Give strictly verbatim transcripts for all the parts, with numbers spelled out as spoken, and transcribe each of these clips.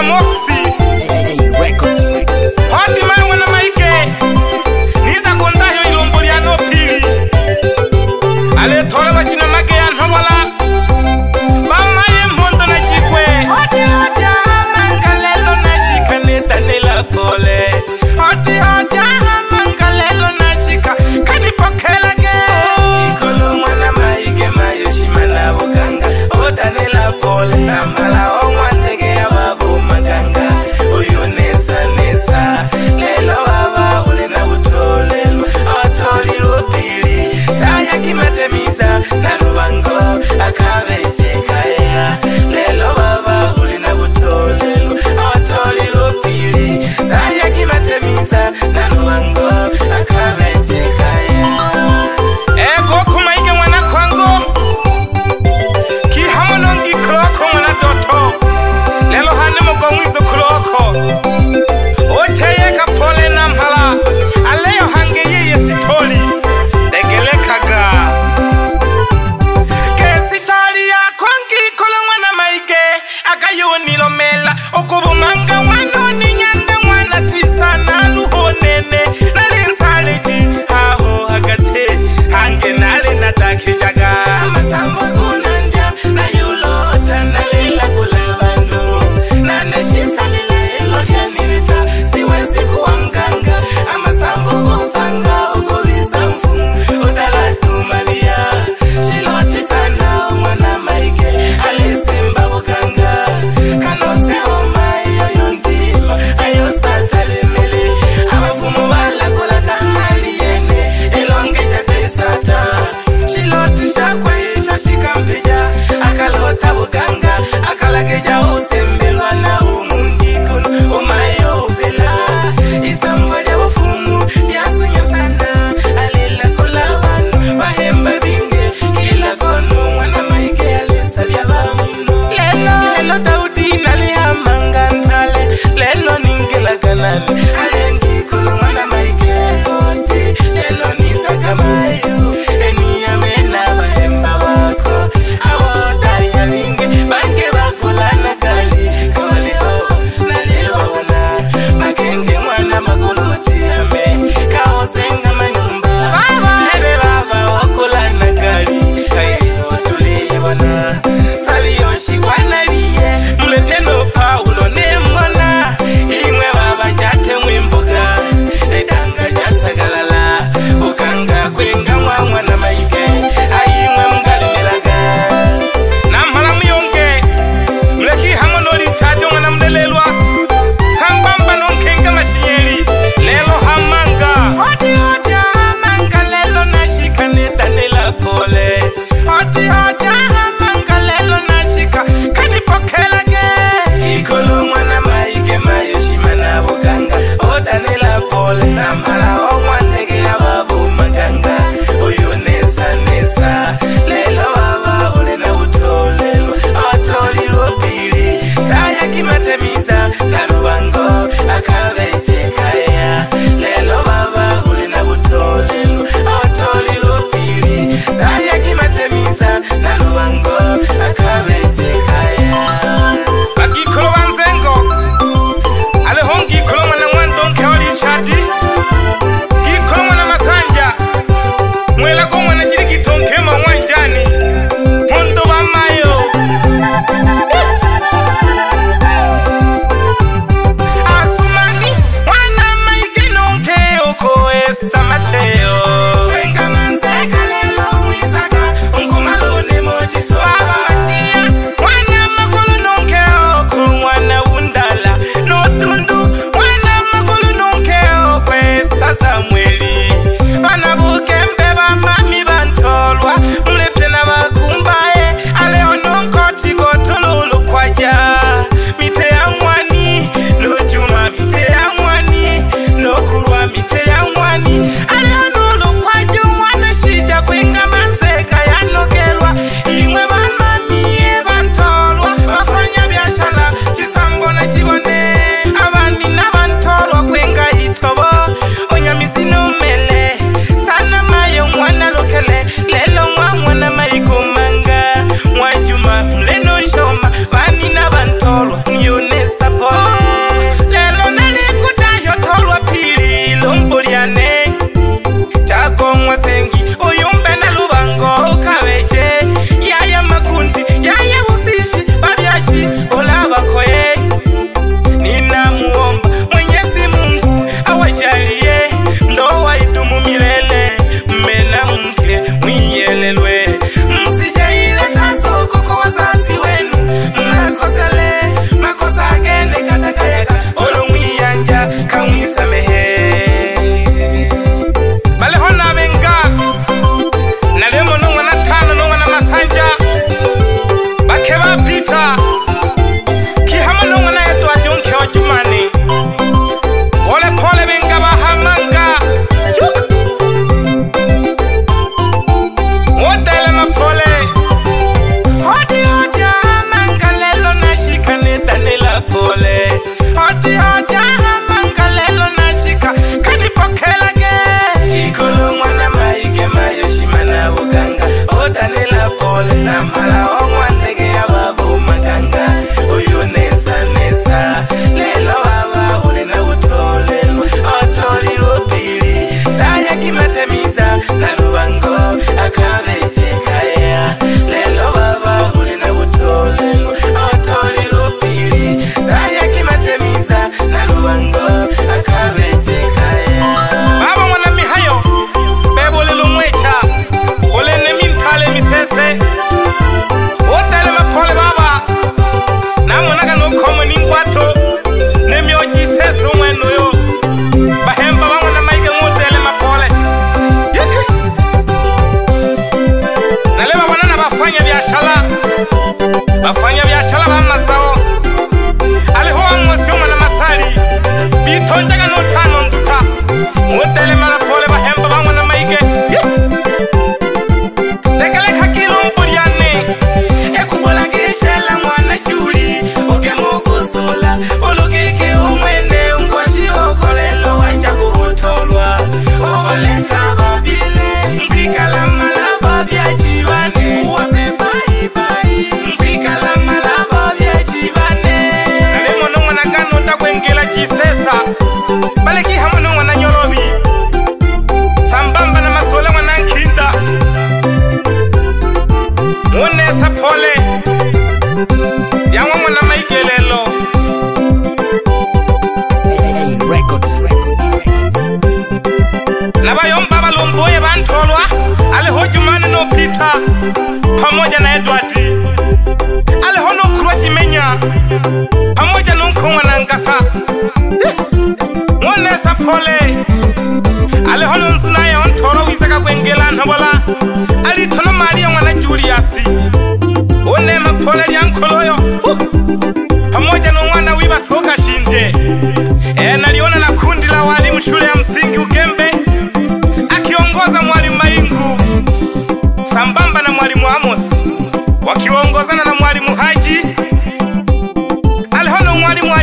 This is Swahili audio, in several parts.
Kano se homa iyo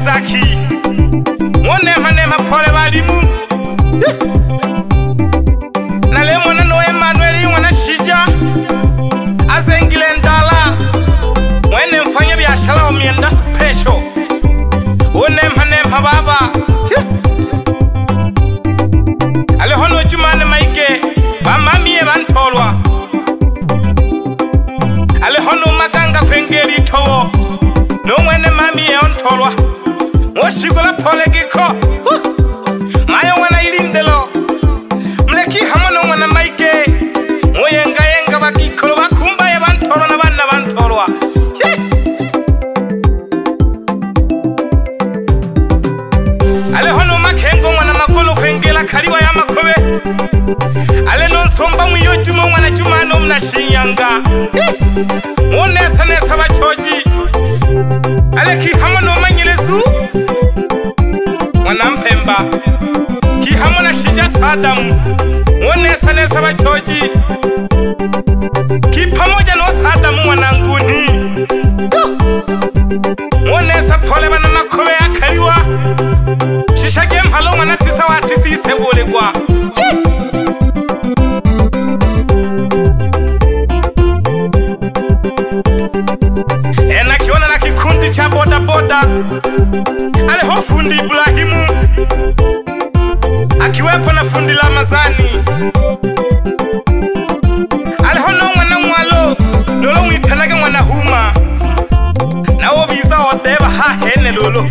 Isaki Mwone manema pole walimu Nale mwana no Emmanuel mwana shija Azengile ndala Mwene mfanya biashara omienda special One manema baba Ale hono jumane maike Bamamie bantolwa Ale hono maganga kwengeli towo No mwene mamie ontolwa Mwashikola pole giko Mayo wana ilindelo Mleki hamono mwana maike Mwenga yenga bakikolo bakumba ya bantolwa na bana bantolwa Ale hono makengo mwana magolo kwengela kaliwa ya makobe Ale nonsomba mwiyo jumo mwana jumano mnashinyanga Mwanesa nesa bachoji Ale ki hamono manyilezu Mwana mpemba Ki hamona shija sadamu Mwanesa nesa bachoji Ki pamoja no sadamu mwana nguni Mwanesa pole bana makobe ya kaliwa Shishage mpalo mwana tisa wa tisi isebole kwa Ena kiona na kikundi cha boda boda Ale ho fundi Ibrahimu Akiwepo na fundi Ramazani Ale ho no mwana mwalo Lolo mwitanage mwana huma Na obiza odeba ha hene lolo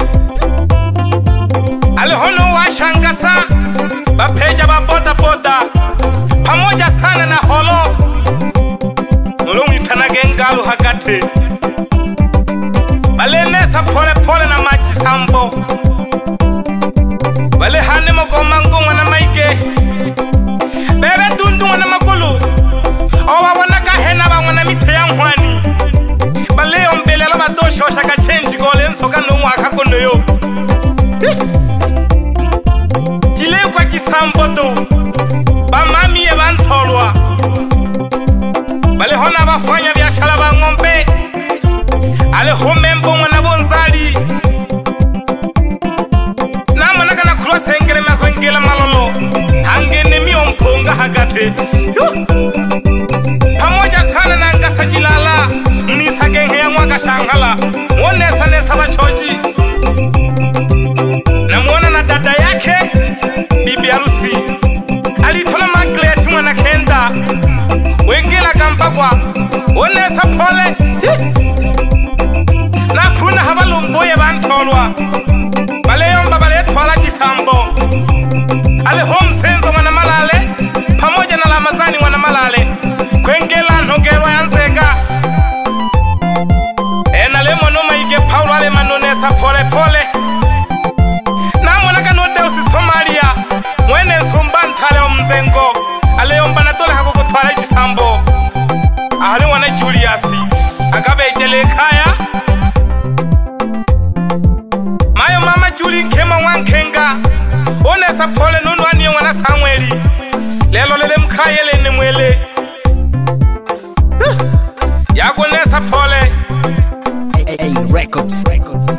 Ale ho no washangasa Bapeja ba boda boda Pamoja sana na holo Lolo mwitanage ngalo hakate Bale nesa pole pole na maji sambo Bale hane mogoma ngomwa na maike Bebe dundu wana magulu Owa wana kahena ba wana mite ya mwani Bale yombele la badosho shaka change gole nsoka no mwaka kono yo Jile kwa jisambo tu Ba mami ye bantolwa Bale hona bafanya biashara ba ngombe Ale homembo mwana bonzali Na mwanaka na kruwa sengele mea kwengela malolo Hangene mio mponga hagate Pamoja sana na ngasa jilala Mnisa genge ya mwaka shangala Mwanesa nesa bachoji Na mwana na dada yake Bibi harusi Alitola magleti mwana kenda Wengela kampagwa Mwanesa pole Na kuna habalo mboye bantolwa Bale yomba bale twala jisambo Ale home senzo mwana malale Pamoja na Ramazani mwana malale Kwengela nhogerwa ya nzega Ena le mono maige Paulo ale manonesa pole pole Na mwanaka no deusi Somalia Mwene nsombantale o mzengo Ale yomba na tole hako kutwala jisambo Ahali wana Juliasi Akabe ijele kaya Mayo mama Juli nkema wankenga Onesa pole nunu aniye wana Samueli Lelo lele mkayele ni mwele Yago nesa pole A A Records Records